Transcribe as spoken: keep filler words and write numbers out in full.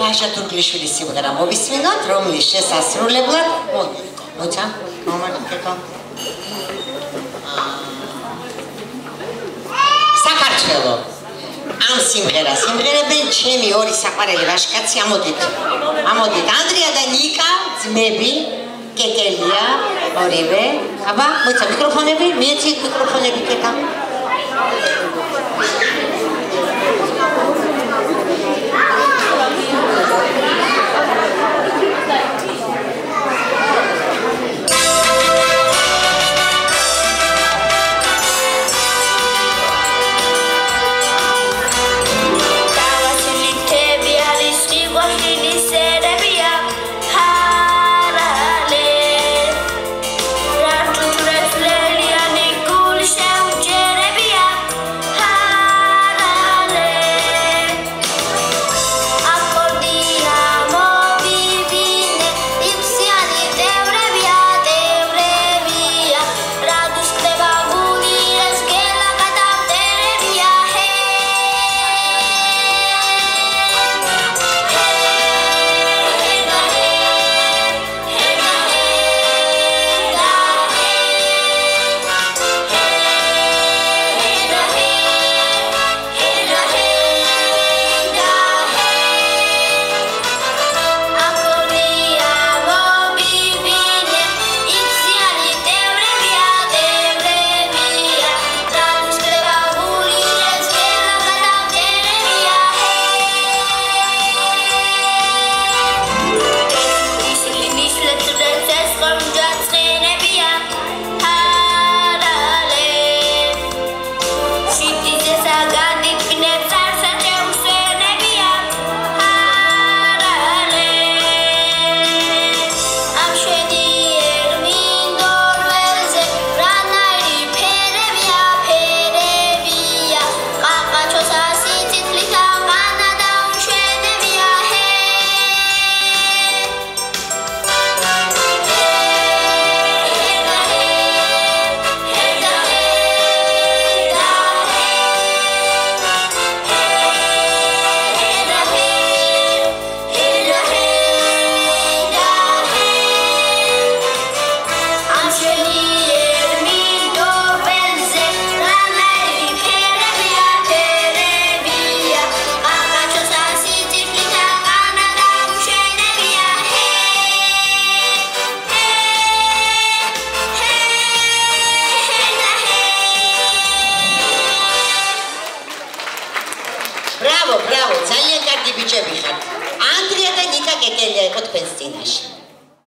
ბაჟა თურგლიშვილის სიმღერა მოვისმინოთ, რომლის შესასრულებლად მოცა მომართეკო საქართველო ამ სიმღერას სიმღერებენ ჩემი ორი საყვარელი ვაჟკაცი ამოდით ამოდით ანდრია და ნიკა ძმები კეკელია ორივე აბა მოიცა მიკროფონები მიეცით მიკროფონები კეკა Bravo, bravo, ძალიან კარგი ბიჭები ხართ. ანდრია და ნიკა კეკელია იყო თქვენს წინაშე.